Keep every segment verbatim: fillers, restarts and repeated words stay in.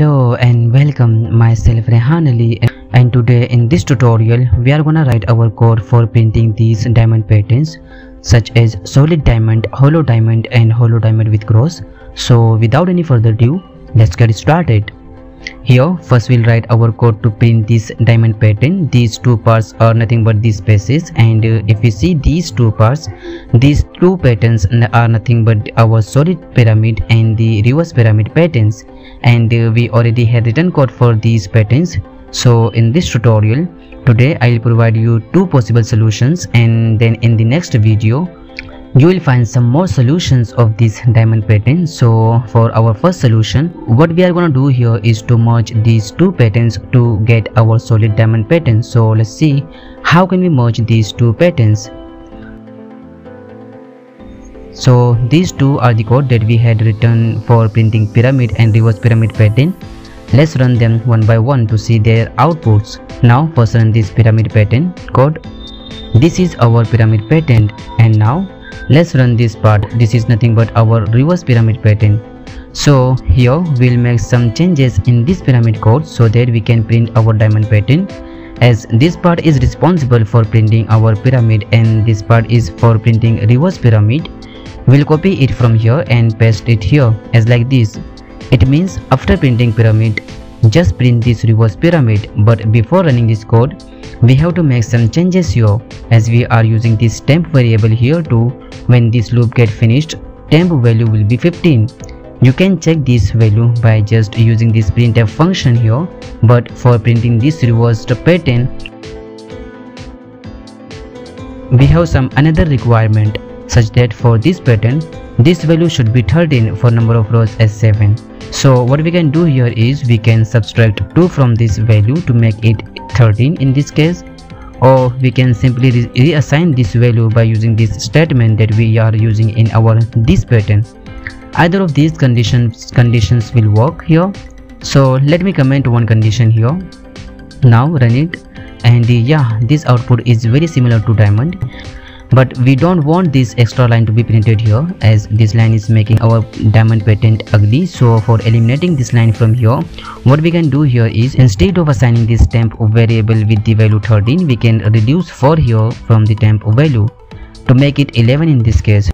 Hello and welcome, myself Rehan Ali, and today in this tutorial we are gonna write our code for printing these diamond patterns such as solid diamond, hollow diamond and hollow diamond with cross. So without any further ado, let's get started. Here first we'll write our code to print this diamond pattern. These two parts are nothing but these spaces, and uh, if you see these two parts, these two patterns are nothing but our solid pyramid and the reverse pyramid patterns, and uh, we already had written code for these patterns. So in this tutorial today I'll provide you two possible solutions, and then in the next video you will find some more solutions of this diamond pattern. So for our first solution, what we are going to do here is to merge these two patterns to get our solid diamond pattern. So let's see how can we merge these two patterns. So these two are the code that we had written for printing pyramid and reverse pyramid pattern. Let's run them one by one to see their outputs. Now first run this pyramid pattern code. This is our pyramid pattern, and now let's run this part. This is nothing but our reverse pyramid pattern. So here we'll make some changes in this pyramid code so that we can print our diamond pattern, as this part is responsible for printing our pyramid and this part is for printing reverse pyramid. We'll copy it from here and paste it here as like this. It means after printing pyramid, just print this reverse pyramid, but before running this code we have to make some changes here, as we are using this temp variable here too. When this loop get finished, temp value will be fifteen. You can check this value by just using this printf function here, but for printing this reversed pattern we have some another requirement, such that for this pattern this value should be thirteen for number of rows as seven. So what we can do here is we can subtract two from this value to make it thirteen in this case, or we can simply re reassign this value by using this statement that we are using in our this pattern. Either of these conditions conditions will work here. So let me comment one condition here. Now run it, and uh, yeah, this output is very similar to diamond, but we don't want this extra line to be printed here, as this line is making our diamond pattern ugly. So for eliminating this line from here, what we can do here is, instead of assigning this temp variable with the value thirteen, we can reduce four here from the temp value to make it eleven in this case.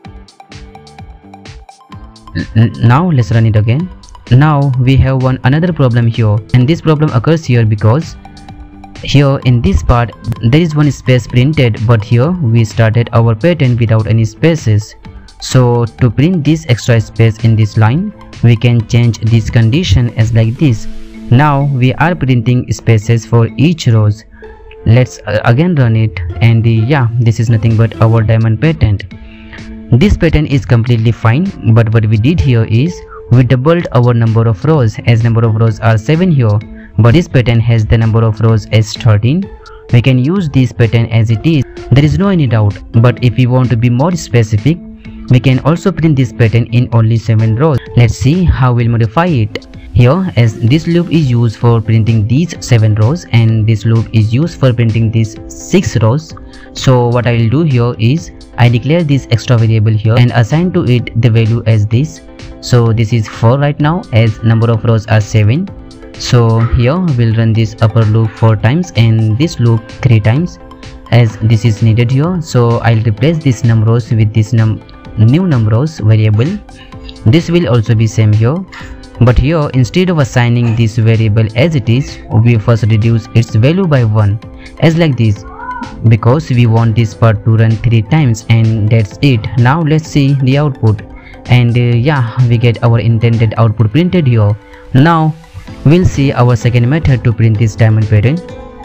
N now let's run it again. Now we have one another problem here, and this problem occurs here because here in this part there is one space printed, but here we started our pattern without any spaces. So to print this extra space in this line, we can change this condition as like this. Now we are printing spaces for each rows. Let's uh, again run it, and uh, yeah, this is nothing but our diamond pattern. This pattern is completely fine, but what we did here is we doubled our number of rows, as number of rows are seven here, but this pattern has the number of rows as thirteen. We can use this pattern as it is, there is no any doubt, but if we want to be more specific, we can also print this pattern in only seven rows. Let's see how we'll modify it. Here, as this loop is used for printing these seven rows and this loop is used for printing these six rows, so what I will do here is I declare this extra variable here and assign to it the value as this. So this is four right now, as number of rows are seven. So here we'll run this upper loop four times and this loop three times, as this is needed here. So I'll replace this numbers with this num new numbers variable. This will also be same here, but here instead of assigning this variable as it is, we first reduce its value by one as like this, because we want this part to run three times, and that's it. Now let's see the output, and uh, yeah, we get our intended output printed here. Now we'll see our second method to print this diamond pattern.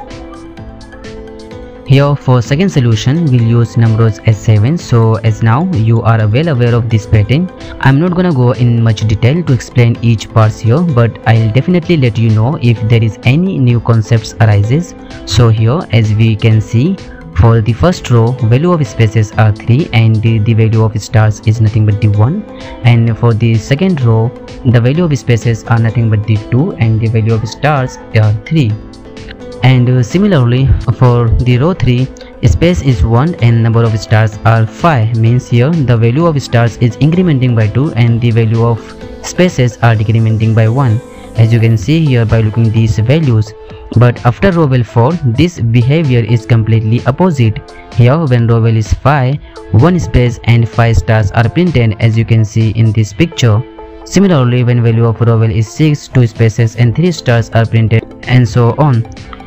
Here for second solution we'll use numbers as seven. So as now you are well aware of this pattern, I'm not gonna go in much detail to explain each parts here, but I'll definitely let you know if there is any new concepts arises. So here as we can see, for the first row value of spaces are three and the, the value of stars is nothing but the one, and for the second row the value of spaces are nothing but the two and the value of stars are three. And uh, similarly for the row three, space is one and number of stars are five, means here the value of stars is incrementing by two and the value of spaces are decrementing by one. as you can see here by looking these values. But after row val four, this behavior is completely opposite. Here when row val is five, one space and five stars are printed, as you can see in this picture. Similarly, when value of row val is six, two spaces and three stars are printed, and so on.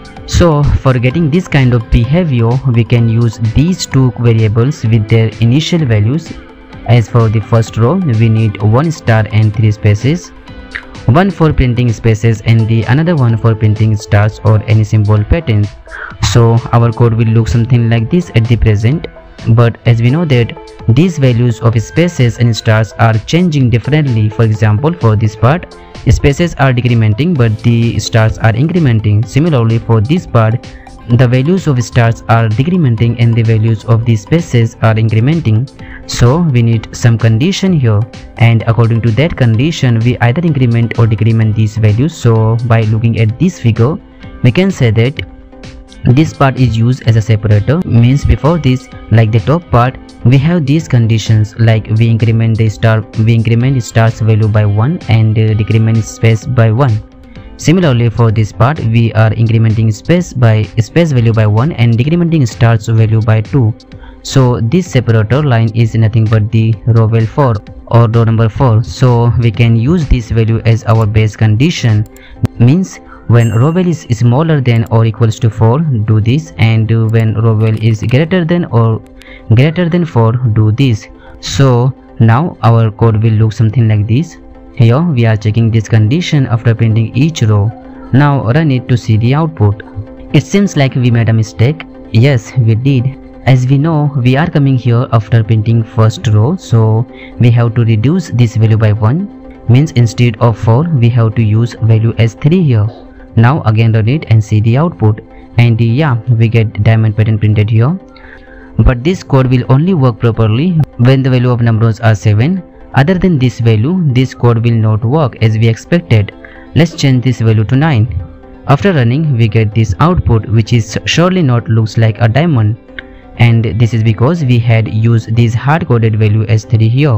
So for getting this kind of behavior, we can use these two variables with their initial values. As for the first row, we need one star and three spaces, one for printing spaces and the another one for printing stars or any symbol pattern. So our code will look something like this at the present. But as we know that these values of spaces and stars are changing differently. For example, for this part, spaces are decrementing but the stars are incrementing. Similarly, for this part, the values of stars are decrementing and the values of the spaces are incrementing. So we need some condition here, and according to that condition we either increment or decrement these values. So by looking at this figure, we can say that this part is used as a separator. Means before this, like the top part, we have these conditions like we increment the star we increment stars value by one and uh, decrement space by one. Similarly, for this part, we are incrementing space by space value by one and decrementing stars value by two. So this separator line is nothing but the row val four or row number four. So we can use this value as our base condition. Means when row val is smaller than or equals to four, do this, and when row val is greater than or greater than four, do this. So now our code will look something like this. Here we are checking this condition after printing each row. Now run it to see the output. It seems like we made a mistake. Yes, we did. As we know, we are coming here after printing first row, so we have to reduce this value by one. Means instead of four, we have to use value as three here. Now again run it and see the output, and yeah, we get diamond pattern printed here. But this code will only work properly when the value of numbers are seven. Other than this value, this code will not work as we expected. Let's change this value to nine. After running, we get this output, which is surely not looks like a diamond, and this is because we had used this hard-coded value as three here.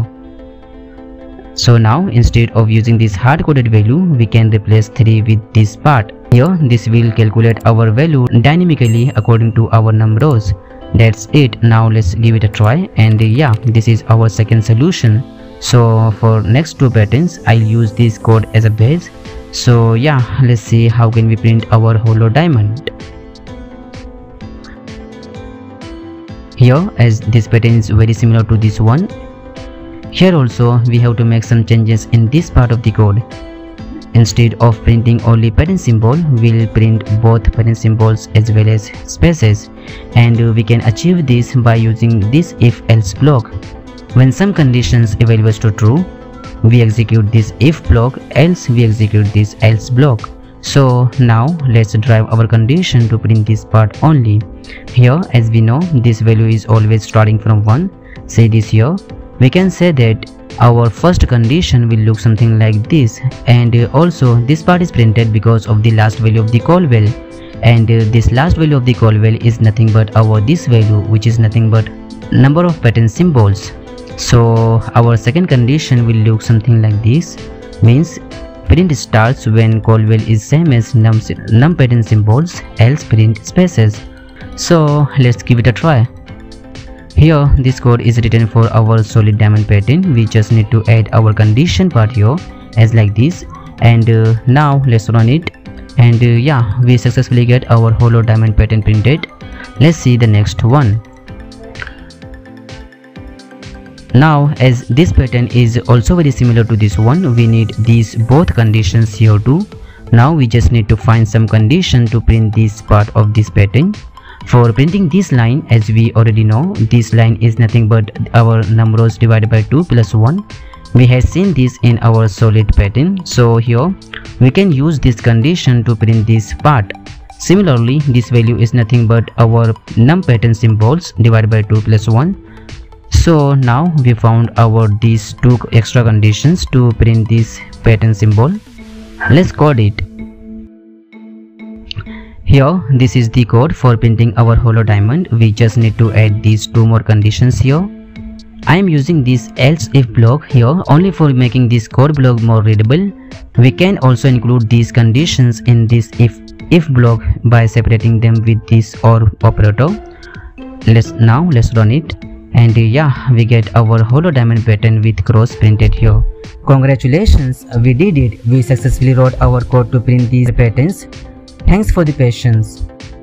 So now instead of using this hard-coded value, we can replace three with this part. Here this will calculate our value dynamically according to our numbers. That's it. Now let's give it a try, and yeah, this is our second solution. So for next two patterns, I'll use this code as a base. So yeah, let's see how can we print our hollow diamond. Here, as this pattern is very similar to this one, here also we have to make some changes in this part of the code. Instead of printing only pattern symbol, we'll print both pattern symbols as well as spaces, and we can achieve this by using this if-else block. When some conditions evaluates to true, we execute this if block, else we execute this else block. So now let's drive our condition to print this part only. Here, as we know, this value is always starting from one. Say this here, we can say that our first condition will look something like this, and also this part is printed because of the last value of the call val, and this last value of the call val is nothing but our this value, which is nothing but number of pattern symbols. So our second condition will look something like this. Means print starts when call val is same as num, num pattern symbols, else print spaces. So let's give it a try. Here this code is written for our solid diamond pattern. We just need to add our condition part here as like this, and uh, now let's run it, and uh, yeah, we successfully get our hollow diamond pattern printed. Let's see the next one. Now as this pattern is also very similar to this one, we need these both conditions here too. Now we just need to find some condition to print this part of this pattern. For printing this line, as we already know, this line is nothing but our numbers divided by two plus one. We have seen this in our solid pattern, so here we can use this condition to print this part. Similarly, this value is nothing but our num pattern symbols divided by two plus one. So now we found our these two extra conditions to print this pattern symbol. Let's code it. Here this is the code for printing our hollow diamond. We just need to add these two more conditions here, I am using this else if block here only for making this code block more readable. We can also include these conditions in this if if block by separating them with this or operator. Let's now let's run it, and yeah, we get our hollow diamond pattern with cross printed here. Congratulations, we did it. We successfully wrote our code to print these patterns. Thanks for the patience.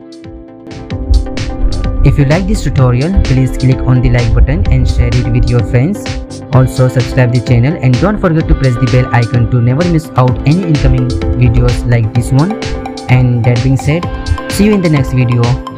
If you like this tutorial, please click on the like button and share it with your friends. Also subscribe the channel and don't forget to press the bell icon to never miss out any incoming videos like this one. And that being said, see you in the next video.